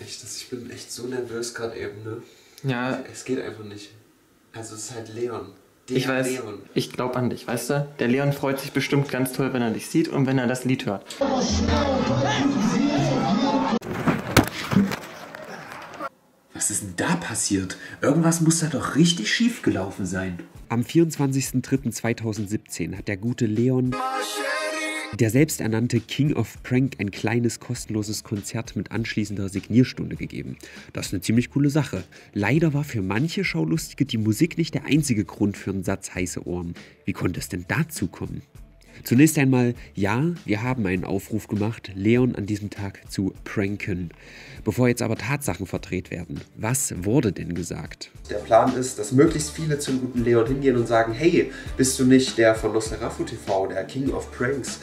Ich bin echt so nervös gerade eben, ne? Ja. Es geht einfach nicht. Also es ist halt Leon. Ich weiß, Leon. Ich glaube an dich, weißt du? Der Leon freut sich bestimmt ganz toll, wenn er dich sieht und wenn er das Lied hört. Was ist denn da passiert? Irgendwas muss da doch richtig schief gelaufen sein. Am 24.03.2017 hat der gute Leon, der selbsternannte King of Prank, ein kleines kostenloses Konzert mit anschließender Signierstunde gegeben. Das ist eine ziemlich coole Sache. Leider war für manche Schaulustige die Musik nicht der einzige Grund für einen Satz heiße Ohren. Wie konnte es denn dazu kommen? Zunächst einmal, ja, wir haben einen Aufruf gemacht, Leon an diesem Tag zu pranken. Bevor jetzt aber Tatsachen verdreht werden, was wurde denn gesagt? Der Plan ist, dass möglichst viele zum guten Leon hingehen und sagen, hey, bist du nicht der von Nosferatu TV, der King of Pranks?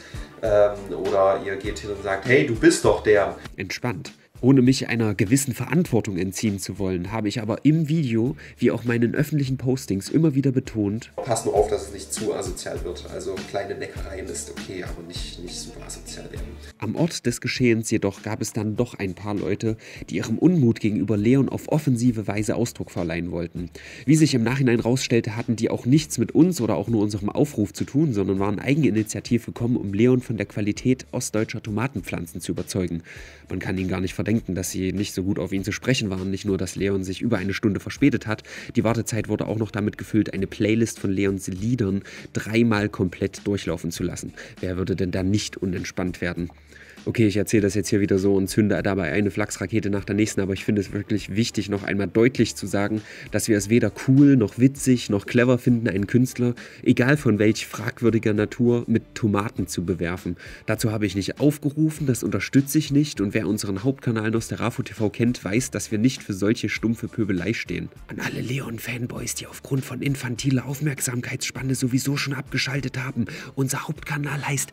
Oder ihr geht hin und sagt, hey, du bist doch der. Entspannt. Ohne mich einer gewissen Verantwortung entziehen zu wollen, habe ich aber im Video, wie auch meinen öffentlichen Postings, immer wieder betont: Pass nur auf, dass es nicht zu asozial wird. Also kleine Neckereien ist okay, aber nicht super asozial werden. Am Ort des Geschehens jedoch gab es dann doch ein paar Leute, die ihrem Unmut gegenüber Leon auf offensive Weise Ausdruck verleihen wollten. Wie sich im Nachhinein rausstellte, hatten die auch nichts mit uns oder auch nur unserem Aufruf zu tun, sondern waren eigeninitiativ gekommen, um Leon von der Qualität ostdeutscher Tomatenpflanzen zu überzeugen. Man kann ihn gar nicht verdenken, dass sie nicht so gut auf ihn zu sprechen waren. Nicht nur, dass Leon sich über eine Stunde verspätet hat, die Wartezeit wurde auch noch damit gefüllt, eine Playlist von Leons Liedern 3-mal komplett durchlaufen zu lassen. Wer würde denn da nicht unentspannt werden? Okay, ich erzähle das jetzt hier wieder so und zünde dabei eine Flachsrakete nach der nächsten, aber ich finde es wirklich wichtig, noch einmal deutlich zu sagen, dass wir es weder cool, noch witzig, noch clever finden, einen Künstler, egal von welch fragwürdiger Natur, mit Tomaten zu bewerfen. Dazu habe ich nicht aufgerufen, das unterstütze ich nicht, und wer unseren Hauptkanal Nosferatu TV kennt, weiß, dass wir nicht für solche stumpfe Pöbelei stehen. An alle Leon-Fanboys, die aufgrund von infantiler Aufmerksamkeitsspanne sowieso schon abgeschaltet haben, unser Hauptkanal heißt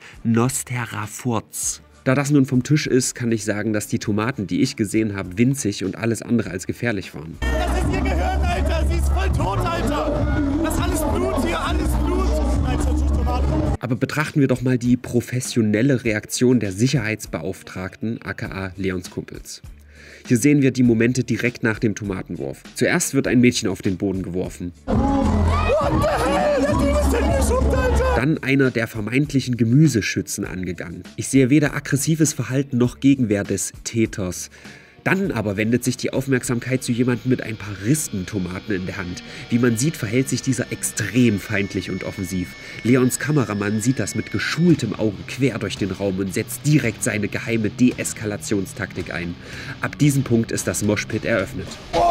Nosferafurz. Da das nun vom Tisch ist, kann ich sagen, dass die Tomaten, die ich gesehen habe, winzig und alles andere als gefährlich waren. Das ist ihr Gehirn, Alter! Sie ist voll tot, Alter! Das ist alles Blut hier, alles Blut! Alter, Tomaten. Aber betrachten wir doch mal die professionelle Reaktion der Sicherheitsbeauftragten, aka Leons Kumpels. Hier sehen wir die Momente direkt nach dem Tomatenwurf. Zuerst wird ein Mädchen auf den Boden geworfen. What the hell? Der Ding ist hingeschubbt, Alter! Dann einer der vermeintlichen Gemüseschützen angegangen. Ich sehe weder aggressives Verhalten noch Gegenwehr des Täters. Dann aber wendet sich die Aufmerksamkeit zu jemandem mit ein paar Rispentomaten in der Hand. Wie man sieht, verhält sich dieser extrem feindlich und offensiv. Leons Kameramann sieht das mit geschultem Auge quer durch den Raum und setzt direkt seine geheime Deeskalationstaktik ein. Ab diesem Punkt ist das Moshpit eröffnet.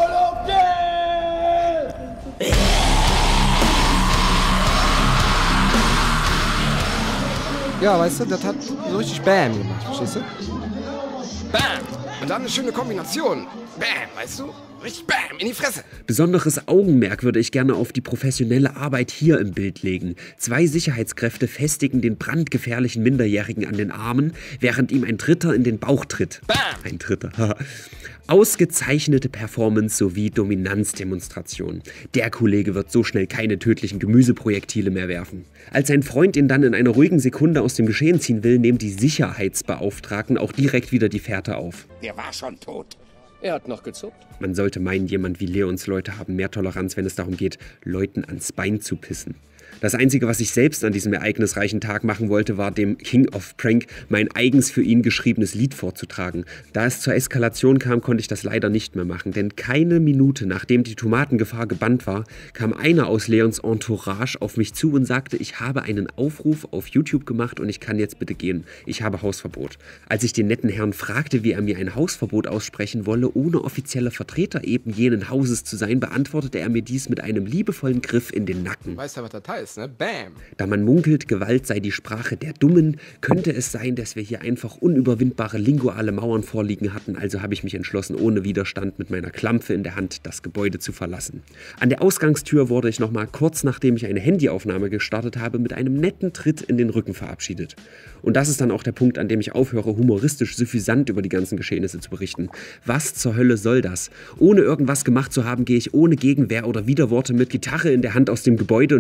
Ja, weißt du, das hat so richtig Bam gemacht, verstehst du? Bam! Und dann eine schöne Kombination. Bam, weißt du? Richtig Bam, in die Fresse. Besonderes Augenmerk würde ich gerne auf die professionelle Arbeit hier im Bild legen. 2 Sicherheitskräfte festigen den brandgefährlichen Minderjährigen an den Armen, während ihm ein Dritter in den Bauch tritt. Bam! Ein Dritter, haha. Ausgezeichnete Performance sowie Dominanzdemonstration. Der Kollege wird so schnell keine tödlichen Gemüseprojektile mehr werfen. Als sein Freund ihn dann in einer ruhigen Sekunde aus dem Geschehen ziehen will, nehmen die Sicherheitsbeauftragten auch direkt wieder die Fährte auf. Der war schon tot. Er hat noch gezuckt. Man sollte meinen, jemand wie Leons Leute haben mehr Toleranz, wenn es darum geht, Leuten ans Bein zu pissen. Das Einzige, was ich selbst an diesem ereignisreichen Tag machen wollte, war dem King of Prank mein eigens für ihn geschriebenes Lied vorzutragen. Da es zur Eskalation kam, konnte ich das leider nicht mehr machen, denn keine Minute nachdem die Tomatengefahr gebannt war, kam einer aus Leons Entourage auf mich zu und sagte, ich habe einen Aufruf auf YouTube gemacht und ich kann jetzt bitte gehen. Ich habe Hausverbot. Als ich den netten Herrn fragte, wie er mir ein Hausverbot aussprechen wolle, ohne offizieller Vertreter eben jenen Hauses zu sein, beantwortete er mir dies mit einem liebevollen Griff in den Nacken. Weißt du, was das heißt, ne? Bam! Da man munkelt, Gewalt sei die Sprache der Dummen, könnte es sein, dass wir hier einfach unüberwindbare linguale Mauern vorliegen hatten, also habe ich mich entschlossen, ohne Widerstand mit meiner Klampfe in der Hand das Gebäude zu verlassen. An der Ausgangstür wurde ich nochmal kurz nachdem ich eine Handyaufnahme gestartet habe, mit einem netten Tritt in den Rücken verabschiedet. Und das ist dann auch der Punkt, an dem ich aufhöre, humoristisch suffisant über die ganzen Geschehnisse zu berichten. Was zur Hölle soll das? Ohne irgendwas gemacht zu haben, gehe ich ohne Gegenwehr oder Widerworte mit Gitarre in der Hand aus dem Gebäude und werde in den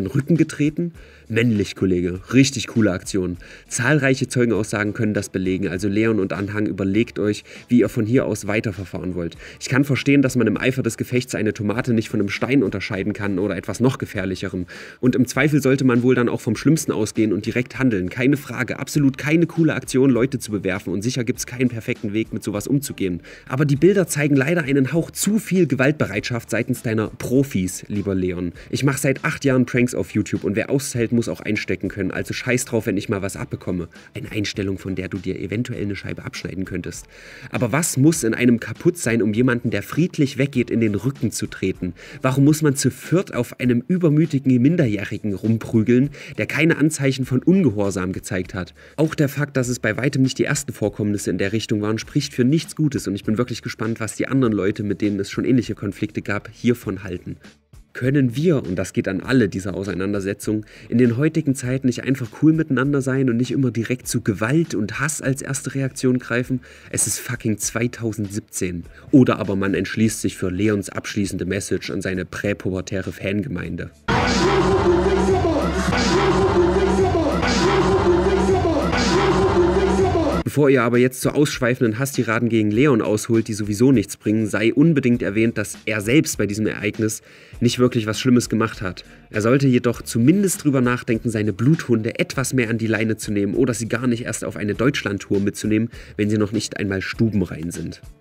Rücken getreten? Männlich, Kollege. Richtig coole Aktion. Zahlreiche Zeugenaussagen können das belegen, also Leon und Anhang, überlegt euch, wie ihr von hier aus weiterverfahren wollt. Ich kann verstehen, dass man im Eifer des Gefechts eine Tomate nicht von einem Stein unterscheiden kann oder etwas noch gefährlicherem. Und im Zweifel sollte man wohl dann auch vom Schlimmsten ausgehen und direkt handeln. Keine Frage, absolut keine coole Aktion, Leute zu bewerfen, und sicher gibt es keinen perfekten Weg, mit sowas umzugehen. Aber die Bilder zeigen leider einen Hauch zu viel Gewaltbereitschaft seitens deiner Profis, lieber Leon. Ich mache seit 8 Jahren Pranks auf YouTube und wer aushält, muss auch einstecken können, also scheiß drauf, wenn ich mal was abbekomme. Eine Einstellung, von der du dir eventuell eine Scheibe abschneiden könntest. Aber was muss in einem kaputt sein, um jemanden, der friedlich weggeht, in den Rücken zu treten? Warum muss man zu viert auf einem übermütigen Minderjährigen rumprügeln, der keine Anzeichen von Ungehorsam gezeigt hat? Auch der Fakt, dass es bei weitem nicht die ersten Vorkommnisse in der Richtung waren, spricht für nichts Gutes, und ich bin wirklich gespannt, was die anderen Leute, mit denen es schon ähnliche Konflikte gab, hiervon halten. Können wir, und das geht an alle dieser Auseinandersetzung, in den heutigen Zeiten nicht einfach cool miteinander sein und nicht immer direkt zu Gewalt und Hass als erste Reaktion greifen? Es ist fucking 2017. Oder aber man entschließt sich für Leons abschließende Message an seine präpubertäre Fangemeinde. Bevor ihr aber jetzt zu ausschweifenden Hasstiraden gegen Leon ausholt, die sowieso nichts bringen, sei unbedingt erwähnt, dass er selbst bei diesem Ereignis nicht wirklich was Schlimmes gemacht hat. Er sollte jedoch zumindest drüber nachdenken, seine Bluthunde etwas mehr an die Leine zu nehmen oder sie gar nicht erst auf eine Deutschlandtour mitzunehmen, wenn sie noch nicht einmal stubenrein sind.